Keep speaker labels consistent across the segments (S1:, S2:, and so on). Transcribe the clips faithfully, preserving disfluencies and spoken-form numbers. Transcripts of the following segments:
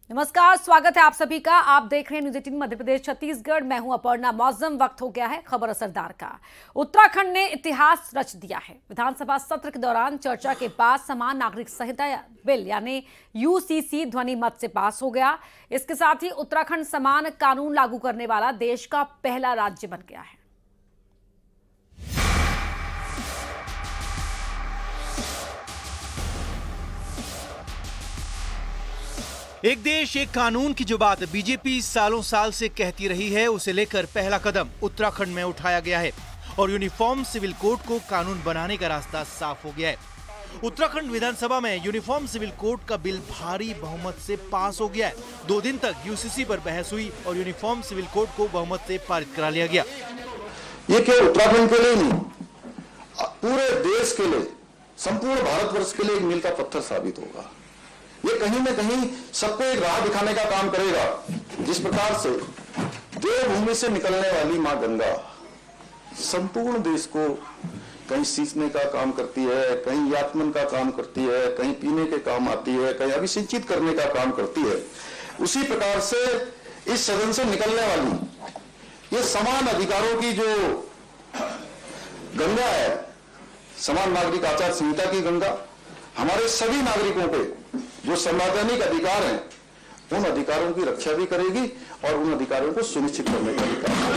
S1: नमस्कार, स्वागत है आप सभी का। आप देख रहे हैं न्यूज एटीन मध्य प्रदेश छत्तीसगढ़। मैं हूं अपर्णा मौजम। वक्त हो गया है खबर असरदार का। उत्तराखंड ने इतिहास रच दिया है। विधानसभा सत्र के दौरान चर्चा के बाद समान नागरिक संहिता बिल यानी यूसीसी ध्वनि मत से पास हो गया। इसके साथ ही उत्तराखंड समान कानून लागू करने वाला देश का पहला राज्य बन गया है।
S2: एक देश एक कानून की जो बात बीजेपी सालों साल से कहती रही है, उसे लेकर पहला कदम उत्तराखंड में उठाया गया है और यूनिफॉर्म सिविल कोड को कानून बनाने का रास्ता साफ हो गया है। उत्तराखंड विधानसभा में यूनिफॉर्म सिविल कोड का बिल भारी बहुमत से पास हो गया है। दो दिन तक यूसीसी पर बहस हुई और यूनिफॉर्म सिविल कोड को बहुमत से पारित करा लिया गया।
S3: ये केवल उत्तराखंड के लिए नहीं, पूरे देश के लिए, संपूर्ण भारतवर्ष के लिए एक मील का पत्थर साबित होगा। ये कहीं न कहीं सबको एक राह दिखाने का काम करेगा। जिस प्रकार से देवभूमि से निकलने वाली मां गंगा संपूर्ण देश को कहीं सींचने का काम करती है, कहीं याचमन का काम करती है, कहीं पीने के काम आती है, कहीं अभिसिंचित करने का काम करती है, उसी प्रकार से इस सदन से निकलने वाली ये समान अधिकारों की जो गंगा है, समान नागरिक आचार संहिता की गंगा, हमारे सभी नागरिकों पे जो संवैधानिक अधिकार हैं, उन अधिकारों की रक्षा भी करेगी और उन अधिकारों को सुनिश्चित करने का भी काम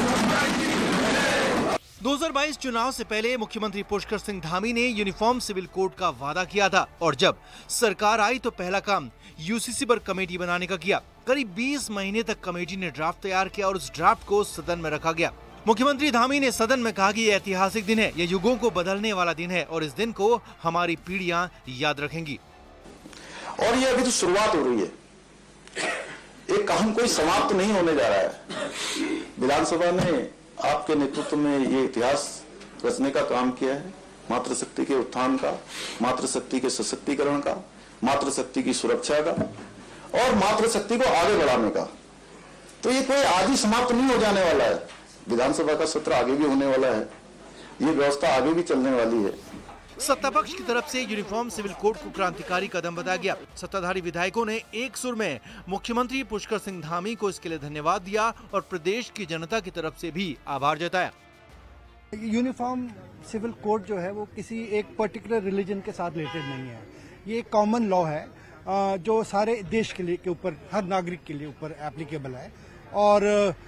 S2: दो हज़ार बाईस चुनाव से पहले मुख्यमंत्री पुष्कर सिंह धामी ने यूनिफॉर्म सिविल कोड का वादा किया था और जब सरकार आई तो पहला काम यूसीसी पर कमेटी बनाने का किया। करीब बीस महीने तक कमेटी ने ड्राफ्ट तैयार किया और उस ड्राफ्ट को सदन में रखा गया। मुख्यमंत्री धामी ने सदन में कहा कि यह ऐतिहासिक दिन है, यह युगों को बदलने वाला दिन है और इस दिन को हमारी पीढ़ियां याद रखेंगी।
S3: और ये अभी तो शुरुआत हो रही है, एक काम कोई समाप्त नहीं होने जा रहा है। विधानसभा ने आपके नेतृत्व में ये इतिहास रचने का काम किया है, मातृशक्ति के उत्थान का, मातृशक्ति के सशक्तिकरण का, मातृशक्ति की सुरक्षा का और मातृशक्ति को आगे बढ़ाने का। तो ये कोई आज ही समाप्त नहीं हो जाने वाला है। विधानसभा का सत्र आगे भी होने वाला है, ये व्यवस्था आगे भी चलने वाली है।
S2: सत्ता पक्ष की तरफ से यूनिफॉर्म सिविल कोड को क्रांतिकारी कदम बताया गया। सत्ताधारी विधायकों ने एक सुर में मुख्यमंत्री पुष्कर सिंह धामी को इसके लिए धन्यवाद दिया और प्रदेश की जनता की तरफ से भी आभार जताया।
S4: यूनिफॉर्म सिविल कोड जो है वो किसी एक पर्टिकुलर रिलीजन के साथ रिलेटेड नहीं है। ये एक कॉमन लॉ है जो सारे देश के लिए के ऊपर, हर नागरिक के लिए ऊपर एप्लीकेबल है। और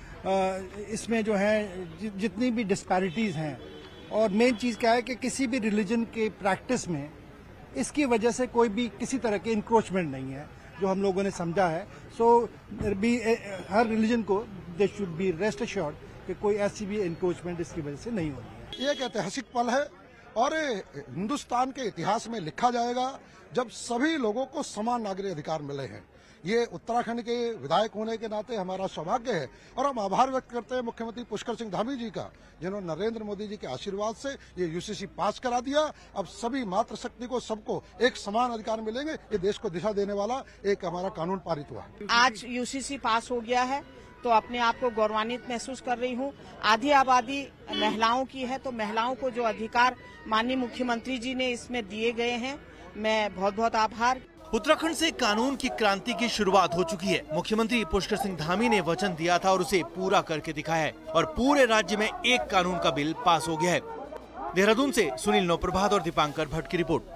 S4: इसमें जो है जितनी भी डिस्पैरिटीज हैं, और मेन चीज क्या है कि किसी भी रिलीजन के प्रैक्टिस में इसकी वजह से कोई भी किसी तरह के इंक्रोचमेंट नहीं है, जो हम लोगों ने समझा है। सो बी हर रिलीजन को they should be rest assured कि कोई ऐसी भी इंक्रोचमेंट इसकी वजह से नहीं होनी है।
S5: ये एक ऐतिहासिक पल है और हिंदुस्तान के इतिहास में लिखा जाएगा जब सभी लोगों को समान नागरिक अधिकार मिले हैं। ये उत्तराखंड के विधायक होने के नाते हमारा सौभाग्य है और हम आभार व्यक्त करते हैं मुख्यमंत्री पुष्कर सिंह धामी जी का, जिन्होंने नरेंद्र मोदी जी के आशीर्वाद से ये यूसीसी पास करा दिया। अब सभी मातृशक्ति को, सबको एक समान अधिकार मिलेंगे। ये देश को दिशा देने वाला एक हमारा कानून पारित हुआ।
S6: आज यूसीसी पास हो गया है तो अपने आप को गौरवान्वित महसूस कर रही हूँ। आधी आबादी महिलाओं की है, तो महिलाओं को जो अधिकार माननीय मुख्यमंत्री जी ने इसमें दिए गए हैं, मैं बहुत बहुत आभार।
S2: उत्तराखंड से कानून की क्रांति की शुरुआत हो चुकी है। मुख्यमंत्री पुष्कर सिंह धामी ने वचन दिया था और उसे पूरा करके दिखाया है और पूरे राज्य में एक कानून का बिल पास हो गया है। देहरादून से सुनील नौप्रभात और दीपांकर भट्ट की रिपोर्ट।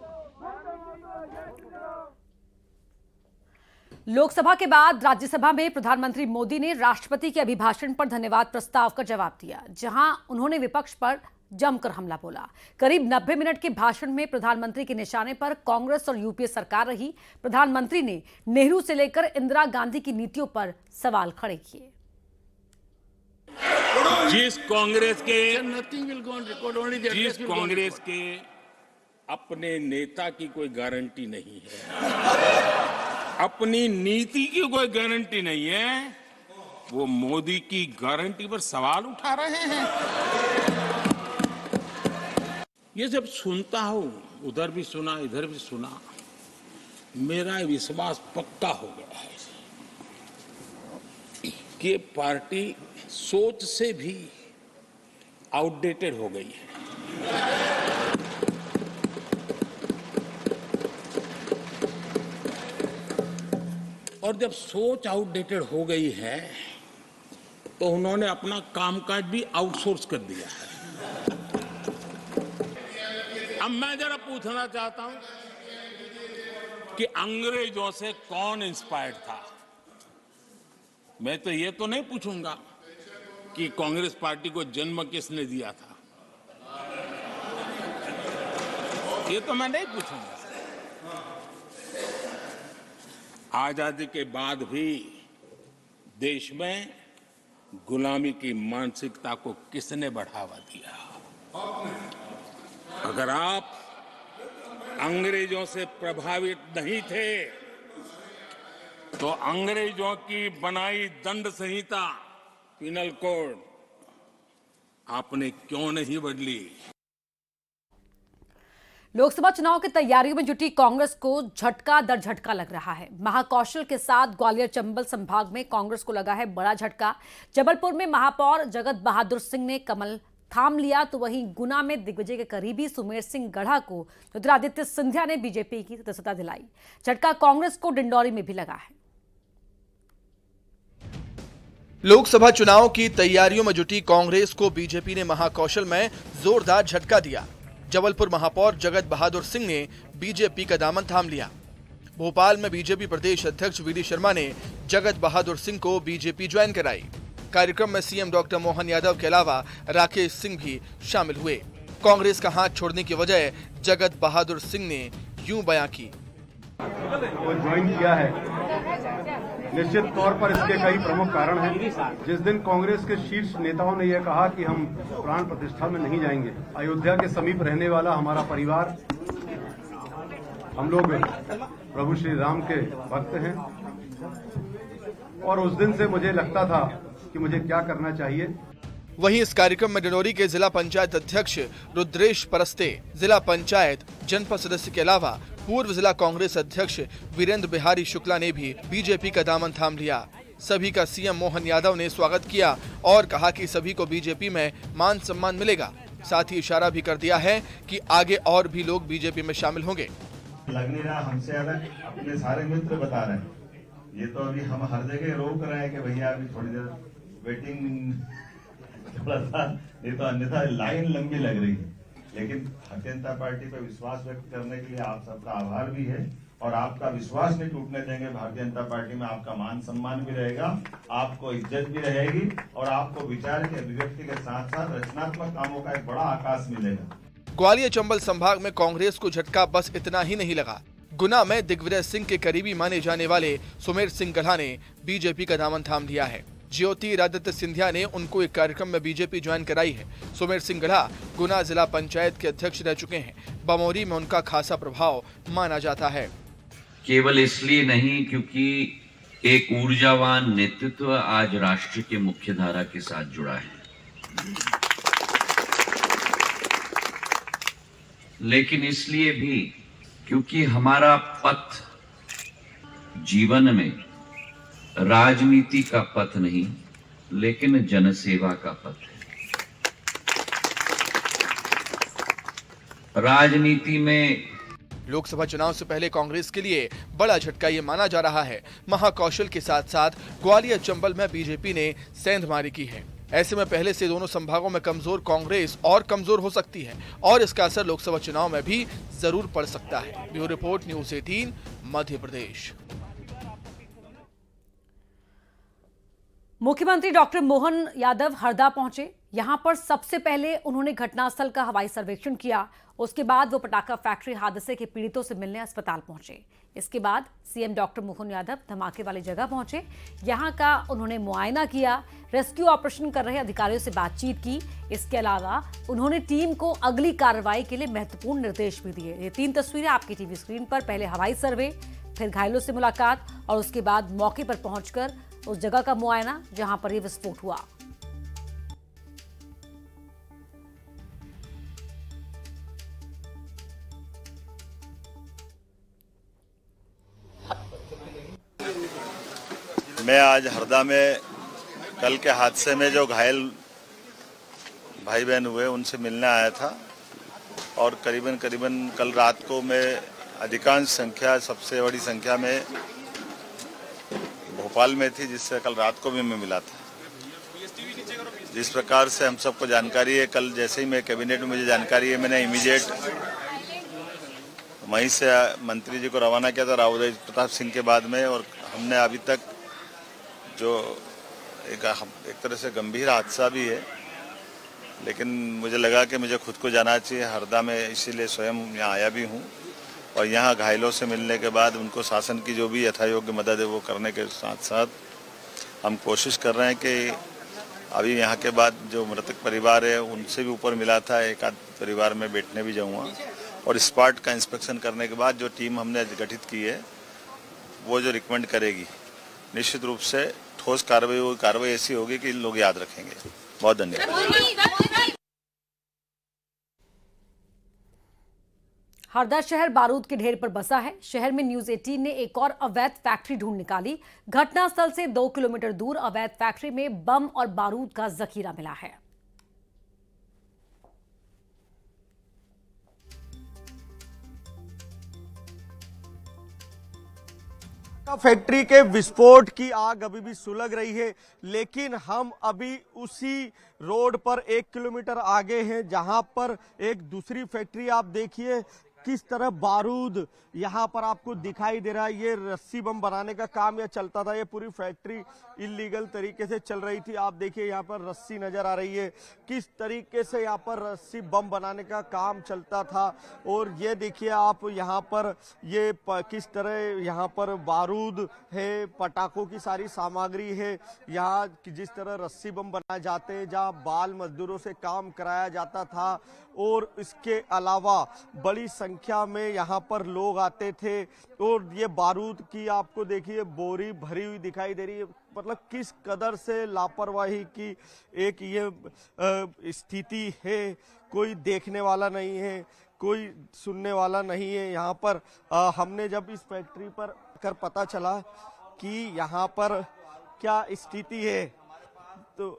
S1: लोकसभा के बाद राज्यसभा में प्रधानमंत्री मोदी ने राष्ट्रपति के अभिभाषण पर धन्यवाद प्रस्ताव का जवाब दिया, जहां उन्होंने विपक्ष पर जमकर हमला बोला। करीब नब्बे मिनट के भाषण में प्रधानमंत्री के निशाने पर कांग्रेस और यूपीए सरकार रही। प्रधानमंत्री ने नेहरू से लेकर इंदिरा गांधी की नीतियों पर सवाल खड़े किए।
S7: जिस कांग्रेस के जिस कांग्रेस के अपने नेता की कोई गारंटी नहीं है, अपनी नीति की कोई गारंटी नहीं है, वो मोदी की गारंटी पर सवाल उठा रहे हैं। ये जब सुनता हूं, उधर भी सुना इधर भी सुना, मेरा विश्वास पक्का हो गया है कि पार्टी सोच से भी आउटडेटेड हो गई है। और और जब सोच आउटडेटेड हो गई है तो उन्होंने अपना कामकाज भी आउटसोर्स कर दिया है। अब मैं जरा पूछना चाहता हूं कि अंग्रेजों से कौन इंस्पायर्ड था। मैं तो ये तो नहीं पूछूंगा कि कांग्रेस पार्टी को जन्म किसने दिया था, ये तो मैं नहीं पूछूंगा। आजादी के बाद भी देश में गुलामी की मानसिकता को किसने बढ़ावा दिया? अगर आप अंग्रेजों से प्रभावित नहीं थे तो अंग्रेजों की बनाई दंड संहिता पिनल कोड आपने क्यों नहीं बदली?
S1: लोकसभा चुनाव की तैयारियों में जुटी कांग्रेस को झटका दर झटका लग रहा है। महाकौशल के साथ ग्वालियर चंबल संभाग में कांग्रेस को लगा है बड़ा झटका। जबलपुर में महापौर जगत बहादुर सिंह ने कमल थाम लिया, तो वहीं गुना में दिग्विजय के करीबी सुमेर सिंह गढ़ा को ज्योतिरादित्य सिंधिया ने बीजेपी की सदस्यता दिलाई। झटका कांग्रेस को डिंडौरी में भी लगा है।
S2: लोकसभा चुनाव की तैयारियों में जुटी कांग्रेस को बीजेपी ने महाकौशल में जोरदार झटका दिया। जबलपुर महापौर जगत बहादुर सिंह ने बीजेपी का दामन थाम लिया। भोपाल में बीजेपी प्रदेश अध्यक्ष वी डी शर्मा ने जगत बहादुर सिंह को बीजेपी ज्वाइन कराई। कार्यक्रम में सीएम डॉक्टर मोहन यादव के अलावा राकेश सिंह भी शामिल हुए। कांग्रेस का हाथ छोड़ने की वजह जगत बहादुर सिंह ने यूं बयां की।
S8: वो ज्वाइन किया है, निश्चित तौर पर इसके कई प्रमुख कारण हैं। जिस दिन कांग्रेस के शीर्ष नेताओं ने यह कहा कि हम प्राण प्रतिष्ठा में नहीं जाएंगे, अयोध्या के समीप रहने वाला हमारा परिवार, हम लोग प्रभु श्री राम के भक्त हैं, और उस दिन से मुझे लगता था कि मुझे क्या करना चाहिए।
S2: वहीं इस कार्यक्रम में डिंडौरी के जिला पंचायत अध्यक्ष रुद्रेश परस्ते, जिला पंचायत जनपद सदस्य के अलावा पूर्व जिला कांग्रेस अध्यक्ष वीरेंद्र बिहारी शुक्ला ने भी बीजेपी का दामन थाम लिया। सभी का सीएम मोहन यादव ने स्वागत किया और कहा कि सभी को बीजेपी में मान सम्मान मिलेगा। साथ ही इशारा भी कर दिया है कि आगे और भी लोग बीजेपी में शामिल होंगे।
S9: लग नहीं रहा हमसे अलग अपने सारे मित्र बता रहे हैं, ये तो अभी हम हर जगह रोक रहे हैं कि भैया अभी थोड़ी देर वेटिंग, थोड़ा सा, ये तो अन्यथा लाइन लंबी लग रही है। लेकिन भारतीय जनता पार्टी पर विश्वास व्यक्त करने के लिए आप सबका आभार भी है, और आपका विश्वास नहीं टूटने देंगे। भारतीय जनता पार्टी में आपका मान सम्मान भी रहेगा, आपको इज्जत भी रहेगी, और आपको विचार के अभिव्यक्ति के साथ साथ रचनात्मक कामों का एक बड़ा आकाश मिलेगा।
S2: ग्वालियर चंबल संभाग में कांग्रेस को झटका बस इतना ही नहीं लगा। गुना में दिग्विजय सिंह के करीबी माने जाने वाले सुमेर सिंह गढ़ा ने बीजेपी का दामन थाम लिया है। ज्योतिरादित्य सिंधिया ने उनको एक कार्यक्रम में बीजेपी ज्वाइन कराई है। सुमेर सिंह गढ़ा गुना जिला पंचायत के अध्यक्ष रह चुके हैं। बमौरी में उनका खासा प्रभाव माना जाता है।
S10: केवल इसलिए नहीं क्योंकि एक ऊर्जावान नेतृत्व आज राष्ट्र के मुख्य धारा के साथ जुड़ा है, लेकिन इसलिए भी क्योंकि हमारा पथ जीवन में राजनीति का पथ नहीं, लेकिन जनसेवा का पथ है। राजनीति में
S2: लोकसभा चुनाव से पहले कांग्रेस के लिए बड़ा झटका ये माना जा रहा है। महाकौशल के साथ साथ ग्वालियर चंबल में बीजेपी ने सेंधमारी की है। ऐसे में पहले से दोनों संभागों में कमजोर कांग्रेस और कमजोर हो सकती है, और इसका असर लोकसभा चुनाव में भी जरूर पड़ सकता है। ब्यूरो रिपोर्ट, न्यूज़ अठारह, मध्य प्रदेश।
S1: मुख्यमंत्री डॉक्टर मोहन यादव हरदा पहुंचे। यहां पर सबसे पहले उन्होंने घटनास्थल का हवाई सर्वेक्षण किया। उसके बाद वो पटाखा फैक्ट्री हादसे के पीड़ितों से मिलने अस्पताल पहुंचे। इसके बाद सीएम डॉक्टर मोहन यादव धमाके वाली जगह पहुंचे। यहां का उन्होंने मुआयना किया, रेस्क्यू ऑपरेशन कर रहे अधिकारियों से बातचीत की। इसके अलावा उन्होंने टीम को अगली कार्रवाई के लिए महत्वपूर्ण निर्देश भी दिए। ये तीन तस्वीरें आपकी टीवी स्क्रीन पर। पहले हवाई सर्वे, फिर घायलों से मुलाकात, और उसके बाद मौके पर पहुंचकर उस जगह का मुआयना जहां पर यह विस्फोट हुआ।
S9: मैं आज हरदा में कल के हादसे में जो घायल भाई बहन हुए उनसे मिलने आया था, और करीबन करीबन कल रात को मैं अधिकांश संख्या, सबसे बड़ी संख्या में भोपाल में थी, जिससे कल रात को भी मैं मिला था। जिस प्रकार से हम सबको जानकारी है, कल जैसे ही मैं कैबिनेट में मुझे जानकारी है, मैंने इमीडिएट वहीं से मंत्री जी को रवाना किया था राव उदय प्रताप सिंह के बाद में। और हमने अभी तक जो एक एक तरह से गंभीर हादसा भी है, लेकिन मुझे लगा कि मुझे खुद को जाना चाहिए हरदा में, इसीलिए स्वयं यहाँ आया भी हूँ। और यहाँ घायलों से मिलने के बाद उनको शासन की जो भी यथायोग्य मदद है वो करने के साथ साथ हम कोशिश कर रहे हैं कि अभी यहाँ के बाद जो मृतक परिवार है उनसे भी ऊपर मिला था, एक आध परिवार में बैठने भी जाऊँगा। और स्पॉट का इंस्पेक्शन करने के बाद जो टीम हमने गठित की है वो जो रिकमेंड करेगी, निश्चित रूप से ठोस कार्रवाई वो कार्रवाई ऐसी होगी कि लोग याद रखेंगे। बहुत धन्यवाद।
S1: हरदा शहर बारूद के ढेर पर बसा है। शहर में न्यूज अठारह ने एक और अवैध फैक्ट्री ढूंढ निकाली। घटनास्थल से दो किलोमीटर दूर अवैध फैक्ट्री में बम और बारूद का जखीरा मिला है।
S11: फैक्ट्री के विस्फोट की आग अभी भी सुलग रही है, लेकिन हम अभी उसी रोड पर एक किलोमीटर आगे हैं जहां पर एक दूसरी फैक्ट्री आप देखिए किस तरह बारूद यहाँ पर आपको दिखाई दे रहा है। ये रस्सी बम बनाने का काम यहाँ चलता था। ये पूरी फैक्ट्री इलीगल तरीके से चल रही थी। आप देखिए यहाँ पर रस्सी नजर आ रही है, किस तरीके से यहाँ पर रस्सी बम बनाने का काम चलता था। और ये देखिए आप यहाँ पर ये किस तरह यहाँ पर बारूद है, पटाखों की सारी सामग्री है। यहाँ जिस तरह रस्सी बम बनाए जाते हैं, जहाँ बाल मजदूरों से काम कराया जाता था, और इसके अलावा बड़ी संख्या में यहाँ पर लोग आते थे। और ये बारूद की आपको देखिए बोरी भरी हुई दिखाई दे रही है। मतलब किस कदर से लापरवाही की एक ये स्थिति है। कोई देखने वाला नहीं है, कोई सुनने वाला नहीं है। यहाँ पर आ, हमने जब इस फैक्ट्री पर कर पता चला कि यहाँ पर क्या स्थिति है, तो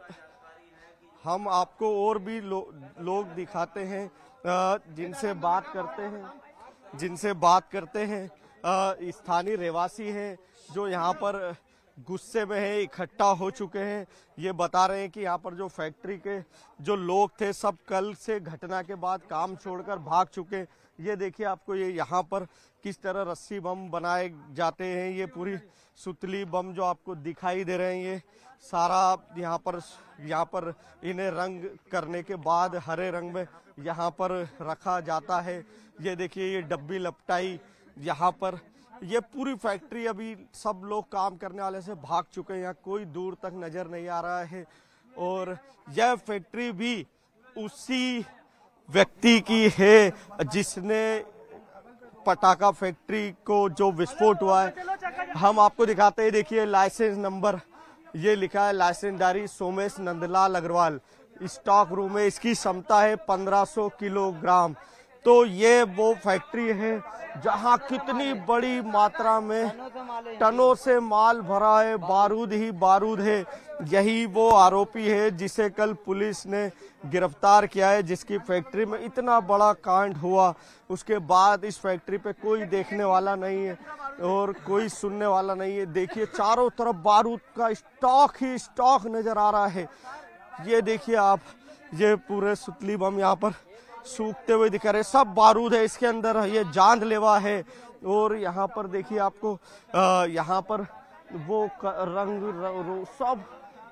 S11: हम आपको और भी लो, लोग दिखाते हैं जिनसे बात करते हैं जिनसे बात करते हैं स्थानीय रहवासी हैं जो यहाँ पर गुस्से में है, इकट्ठा हो चुके हैं। ये बता रहे हैं कि यहाँ पर जो फैक्ट्री के जो लोग थे सब कल से घटना के बाद काम छोड़कर भाग चुके। ये देखिए आपको ये यहाँ पर किस तरह रस्सी बम बनाए जाते हैं। ये पूरी सुतली बम जो आपको दिखाई दे रहे हैं, ये सारा यहाँ पर यहाँ पर इन्हें रंग करने के बाद हरे रंग में यहाँ पर रखा जाता है। ये देखिए ये डब्बी लपटाई यहाँ पर। ये पूरी फैक्ट्री अभी सब लोग काम करने वाले से भाग चुके हैं, यहाँ कोई दूर तक नजर नहीं आ रहा है। और यह फैक्ट्री भी उसी व्यक्ति की है जिसने पटाखा फैक्ट्री को जो विस्फोट हुआ है हम आपको दिखाते हैं। देखिए लाइसेंस नंबर ये लिखा है, लाइसेंसदारी सोमेश नंदलाल अग्रवाल। स्टॉक रूम है, इसकी क्षमता है पंद्रह सौ किलोग्राम। तो ये वो फैक्ट्री है जहां कितनी बड़ी मात्रा में टनों से माल भरा है, बारूद ही बारूद है। यही वो आरोपी है जिसे कल पुलिस ने गिरफ्तार किया है, जिसकी फैक्ट्री में इतना बड़ा कांड हुआ। उसके बाद इस फैक्ट्री पे कोई देखने वाला नहीं है और कोई सुनने वाला नहीं है। देखिए चारों तरफ बारूद का स्टॉक ही स्टॉक नजर आ रहा है। ये देखिए आप, ये पूरे सुतली बम यहाँ पर सूखते हुए दिखा रहे, सब बारूद है इसके अंदर। ये जानलेवा है। और यहाँ पर देखिए आपको यहाँ पर वो रंग, रंग सब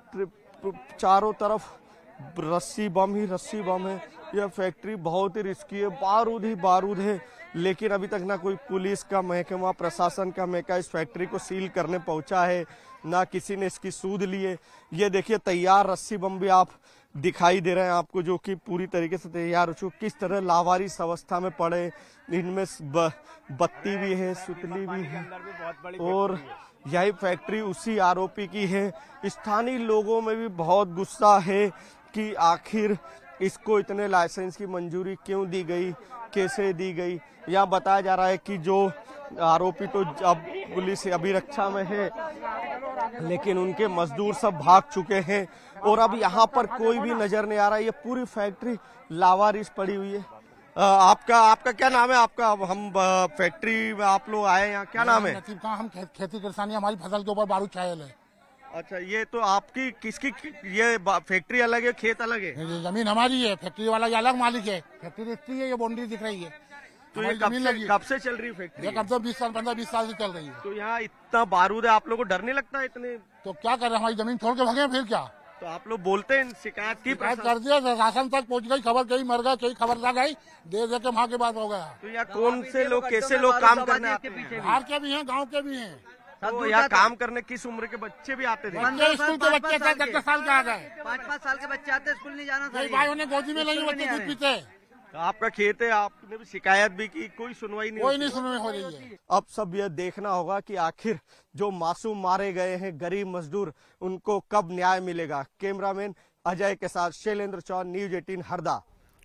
S11: चारों तरफ रस्सी बम ही रस्सी बम है। यह फैक्ट्री बहुत ही रिस्की है, बारूद ही बारूद है। लेकिन अभी तक ना कोई पुलिस का महकमा, प्रशासन का महकमा इस फैक्ट्री को सील करने पहुंचा है, ना किसी ने इसकी सूद ली है। ये देखिए तैयार रस्सी बम भी आप दिखाई दे रहे हैं आपको, जो कि पूरी तरीके से तैयार हो चुके, किस तरह लावारिस अवस्था में पड़े। इनमें ब, बत्ती भी है, सुतली भी है। और यही फैक्ट्री उसी आरोपी की है। स्थानीय लोगों में भी बहुत गुस्सा है कि आखिर इसको इतने लाइसेंस की मंजूरी क्यों दी गई, कैसे दी गई। यह बताया जा रहा है कि जो आरोपी तो अब पुलिस अभिरक्षा में है, लेकिन उनके मजदूर सब भाग चुके हैं और अब यहाँ पर कोई भी नजर नहीं आ रहा है। ये पूरी फैक्ट्री लावारिस पड़ी हुई है। आपका आपका क्या नाम है आपका? हम फैक्ट्री में आप लोग आए यहाँ, क्या नाम है?
S12: नसीब खां, हम खे, खेती किसानी, हमारी फसल के ऊपर बारूद छायल है।
S11: अच्छा, ये तो आपकी किसकी ये फैक्ट्री अलग है, खेत अलग है?
S12: जमीन हमारी है, फैक्ट्री वाला ये अलग मालिक है। फैक्ट्री दिखती है, ये बाउंड्री दिख रही है।
S11: तो ये कब से, कब से चल रही है फैक्ट्री?
S12: ये कब से बीस साल पंद्रह बीस साल से चल रही है।
S11: तो यहाँ इतना बारूद है, आप लोगों को डर नहीं लगता इतने?
S12: तो क्या कर रहे हैं, हमारी जमीन छोड़ के भागे फिर क्या?
S11: तो आप लोग बोलते हैं, शिकायत की
S12: कर दिया, शासन तक पहुंच गई, खबर कहीं मर गया, कहीं खबर ना गई, दे दे के वहाँ के बाद हो गया।
S11: तो यहाँ कौन से लोग, कैसे लोग काम करने आते हैं?
S12: बाहर के भी हैं, गाँव के भी हैं।
S11: तो यहाँ काम करने किस उम्र के बच्चे भी आते थे?
S12: स्कूल के बच्चे दस दस साल के आ गए,
S13: पाँच पाँच साल के बच्चे आते, स्कूल नहीं जाना।
S12: भाई उन्हें गोदी में नहीं, बच्चे दूध पीते।
S11: आपका खेत है, आपने भी शिकायत भी की, कोई सुनवाई नहीं,
S12: कोई नहीं सुनवाई हो रही है।
S11: अब सब यह देखना होगा कि आखिर जो मासूम मारे गए हैं गरीब मजदूर, उनको कब न्याय मिलेगा। कैमरामैन अजय के साथ शैलेंद्र चौहान, न्यूज अठारह हरदा।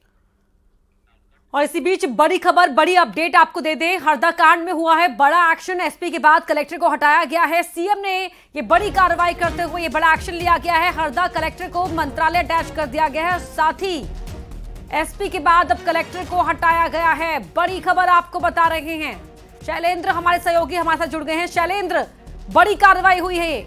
S1: और इसी बीच बड़ी खबर, बड़ी अपडेट आपको दे दें। हरदा कांड में हुआ है बड़ा एक्शन। एसपी के बाद कलेक्टर को हटाया गया है। सीएम ने ये बड़ी कार्रवाई करते हुए ये बड़ा एक्शन लिया गया है। हरदा कलेक्टर को मंत्रालय अटैच कर दिया गया है। साथ ही एसपी के बाद अब कलेक्टर को हटाया गया है। बड़ी खबर आपको बता रहे हैं। शैलेंद्र हमारे सहयोगी हमारे साथ जुड़ गए हैं। शैलेंद्र, बड़ी कार्रवाई हुई है।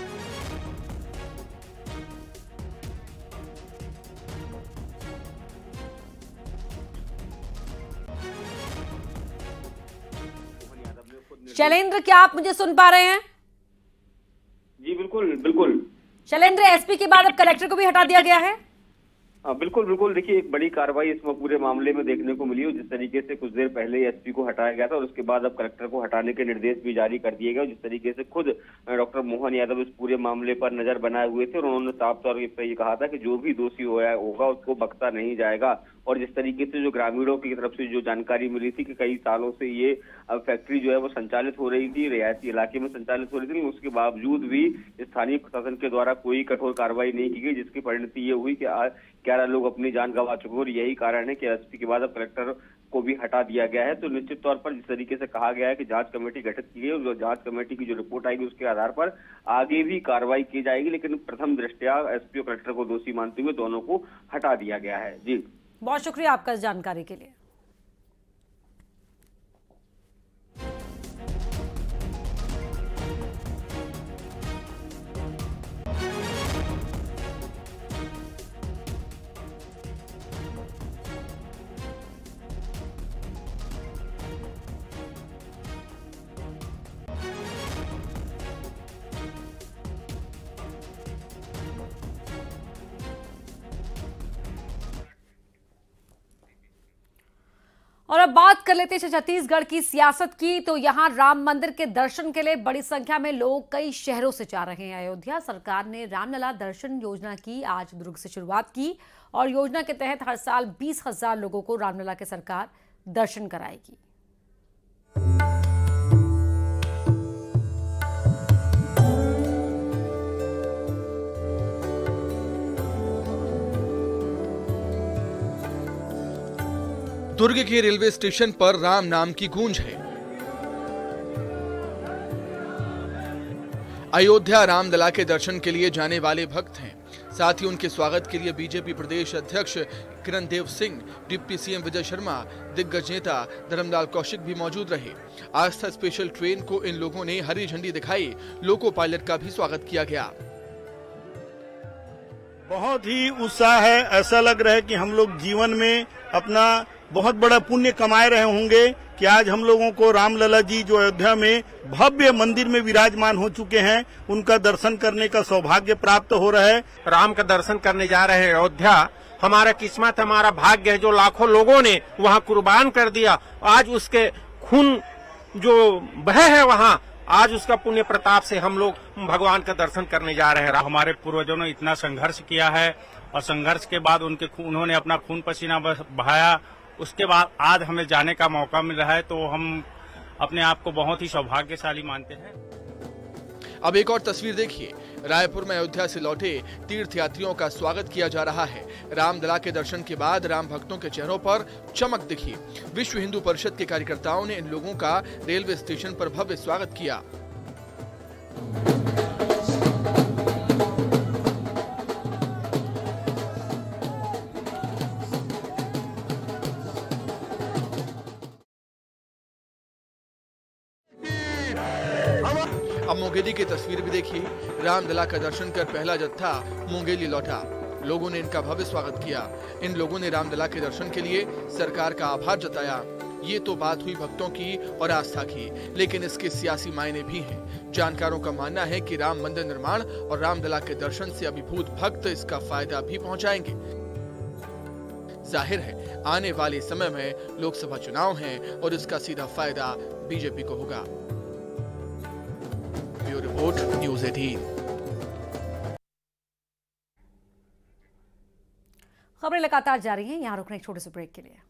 S1: शैलेंद्र, क्या आप मुझे सुन पा रहे हैं?
S14: जी बिल्कुल बिल्कुल।
S1: शैलेंद्र, एसपी के बाद अब कलेक्टर को भी हटा दिया गया है।
S14: हाँ बिल्कुल बिल्कुल। देखिए, एक बड़ी कार्रवाई इसमें पूरे मामले में देखने को मिली। जिस तरीके से कुछ देर पहले एसपी को हटाया गया था और उसके बाद अब कलेक्टर को हटाने के निर्देश भी जारी कर दिए गए। जिस तरीके से खुद डॉक्टर मोहन यादव इस पूरे मामले पर नजर बनाए हुए थे और उन्होंने साफ तौर पर ये कहा था कि जो भी दोषी होगा उसको बख्शा नहीं जाएगा। और जिस तरीके से जो ग्रामीणों की तरफ से जो जानकारी मिली थी कि कई सालों से ये फैक्ट्री जो है वो संचालित हो रही थी, रियायती इलाके में संचालित हो रही थी, उसके बावजूद भी स्थानीय प्रशासन के द्वारा कोई कठोर कार्रवाई नहीं की गई, जिसकी परिणति ये हुई कि आज ग्यारह लोग अपनी जान गंवा चुके और यही कारण है कि एसपी के बाद अब कलेक्टर को भी हटा दिया गया है। तो निश्चित तौर पर जिस तरीके से कहा गया है कि जांच कमेटी गठित की गई और जांच कमेटी की जो रिपोर्ट आएगी उसके आधार पर आगे भी कार्रवाई की जाएगी, लेकिन प्रथम दृष्टया एसपी और कलेक्टर को दोषी मानते हुए दोनों को हटा दिया गया है। जी,
S1: बहुत शुक्रिया आपका इस जानकारी के लिए। और अब बात कर लेते हैं छत्तीसगढ़ की सियासत की। तो यहां राम मंदिर के दर्शन के लिए बड़ी संख्या में लोग कई शहरों से जा रहे हैं। अयोध्या सरकार ने रामलला दर्शन योजना की आज दुर्ग से शुरुआत की और योजना के तहत हर साल बीस हजार लोगों को रामलला के सरकार दर्शन कराएगी।
S15: दुर्ग के रेलवे स्टेशन पर राम नाम की गूंज है। अयोध्या रामलला के दर्शन के लिए जाने वाले भक्त हैं। साथ ही उनके स्वागत के लिए बीजेपी प्रदेश अध्यक्ष किरणदेव सिंह, डिप्टी सीएम विजय शर्मा, दिग्गज नेता धर्मलाल कौशिक भी मौजूद रहे। आस्था स्पेशल ट्रेन को इन लोगों ने हरी झंडी दिखाई। लोको पायलट का भी स्वागत किया गया।
S16: बहुत ही उत्साह है। ऐसा लग रहा है कि हम लोग जीवन में अपना बहुत बड़ा पुण्य कमाए रहे होंगे कि आज हम लोगों को रामलला जी जो अयोध्या में भव्य मंदिर में विराजमान हो चुके हैं, उनका दर्शन करने का सौभाग्य प्राप्त हो रहा है।
S17: राम का दर्शन करने जा रहे हैं अयोध्या। हमारा किस्मत, हमारा भाग्य है जो लाखों लोगों ने वहाँ कुर्बान कर दिया। आज उसके खून जो बहे है वहाँ, आज उसका पुण्य प्रताप से हम लोग भगवान का दर्शन करने जा रहे हैं।
S18: हमारे पूर्वजों ने इतना संघर्ष किया है और संघर्ष के बाद उनके उन्होंने अपना खून पसीना बहाया, उसके बाद आज हमें जाने का मौका मिल रहा है, तो हम अपने आप को बहुत ही सौभाग्यशाली मानते हैं।
S15: अब एक और तस्वीर देखिए। रायपुर में अयोध्या से लौटे तीर्थयात्रियों का स्वागत किया जा रहा है। रामलला के दर्शन के बाद राम भक्तों के चेहरों पर चमक दिखी। विश्व हिंदू परिषद के कार्यकर्ताओं ने इन लोगों का रेलवे स्टेशन पर भव्य स्वागत किया। अब मुंगेली की तस्वीर भी देखिए। रामलला का दर्शन कर पहला जत्था मुंगेली लौटा। लोगों ने इनका भव्य स्वागत किया। इन लोगों ने रामलला के दर्शन के लिए सरकार का आभार जताया। ये तो बात हुई भक्तों की और आस्था की, लेकिन इसके सियासी मायने भी हैं। जानकारों का मानना है कि राम मंदिर निर्माण और रामलला के दर्शन से अभिभूत भक्त इसका फायदा भी पहुंचाएंगे। जाहिर है आने वाले समय में लोकसभा चुनाव हैं और इसका सीधा फायदा बीजेपी को होगा। ब्यूरो रिपोर्ट, न्यूज़ अठारह।
S1: खबरें लगातार जारी हैं, यहां रुकने एक छोटे से ब्रेक के लिए।